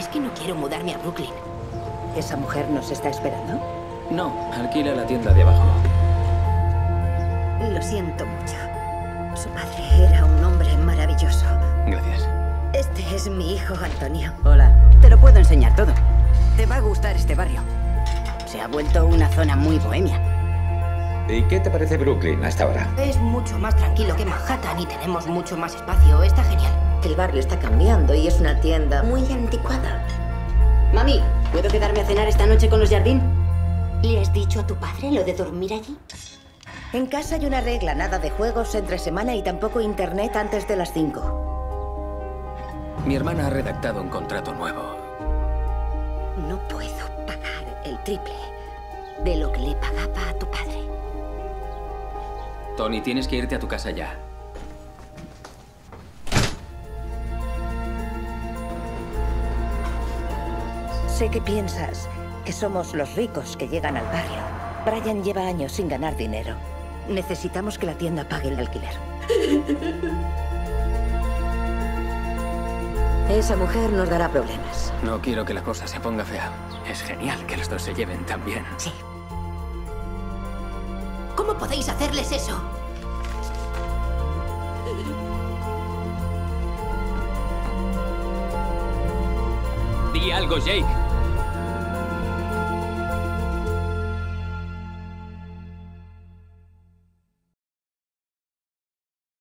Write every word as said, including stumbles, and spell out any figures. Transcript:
Es que no quiero mudarme a Brooklyn. ¿Esa mujer nos está esperando? No, alquila la tienda de abajo. Lo siento mucho. Su padre era un hombre maravilloso. Gracias. Este es mi hijo, Antonio. Hola. Te lo puedo enseñar todo. Te va a gustar este barrio. Se ha vuelto una zona muy bohemia. ¿Y qué te parece Brooklyn hasta ahora? Es mucho más tranquilo que Manhattan y tenemos mucho más espacio. Está genial. El barrio está cambiando y es una tienda muy anticuada. Mami, ¿puedo quedarme a cenar esta noche con los Jardín? ¿Le has dicho a tu padre lo de dormir allí? En casa hay una regla, nada de juegos entre semana y tampoco internet antes de las cinco. Mi hermana ha redactado un contrato nuevo. No puedo pagar el triple de lo que le pagaba a tu padre. Tony, tienes que irte a tu casa ya. Sé que piensas que somos los ricos que llegan al barrio. Brian lleva años sin ganar dinero. Necesitamos que la tienda pague el alquiler. Esa mujer nos dará problemas. No quiero que la cosa se ponga fea. Es genial que los dos se lleven tan bien. Sí. ¿Cómo podéis hacerles eso? Di algo, Jake.